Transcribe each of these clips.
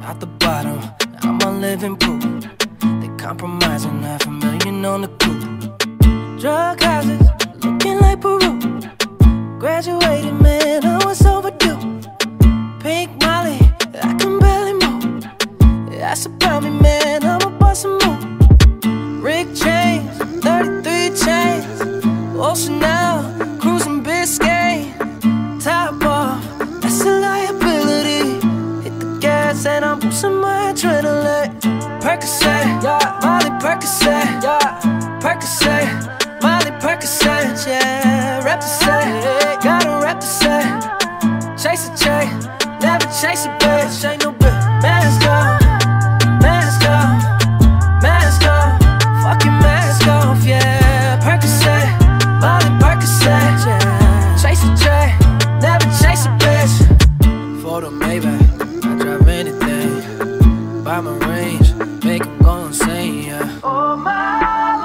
out the bottom, I'm a living proof. They compromising $500,000 on the coupe. Drug houses, looking like Peru. Graduated, man, I was overdue. Pink Molly, I can barely move. That's about me, man, I'ma bust a move. Rick James, 33 chains. Ocean now, cruising Biscayne. Top off, that's a liability. Hit the gas and I'm boosting my adrenaline. Percocet, yeah, Molly Percocet, yeah. Percocet, Molly Percocet, yeah. Represent, gotta represent. Chase a chain, never chase a bitch. Ain't no bitch. Mask off, mask off, mask off. Fucking mask off, yeah. Percocet, Molly Percocet, yeah. Chase a chain, never chase a bitch. For the Maybach, I drive anything. Buy my range, make 'em go insane, yeah. Oh my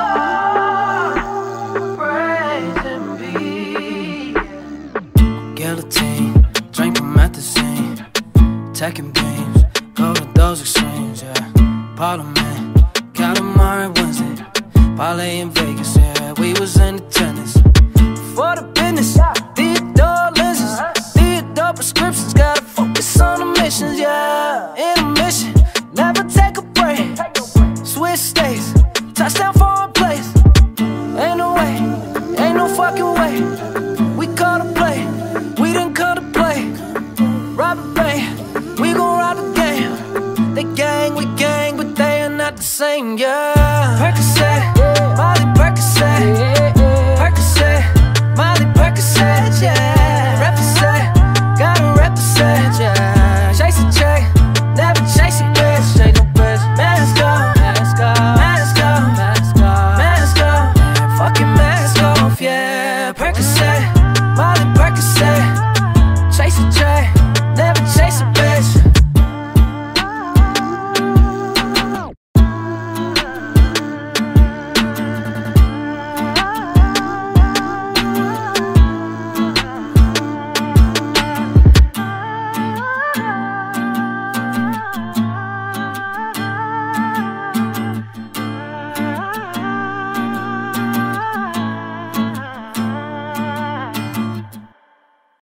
Lord, praise and be. Guillotine, drink from at the scene. Taking beams, go to those extremes, yeah. Parliament, got 'em on Wednesday. Parlay in Vegas, yeah, we was in attendance. For the business, Theodore lenses, Theodore prescriptions. Gotta focus on the missions, yeah. In a mission, never take a break. Switch states, touchdown for a place. Ain't no way, ain't no fucking way. We call the play, we didn't call the play. Rob a bank, we gon' rob the game. They gang, we gang, but they are not the same, yeah.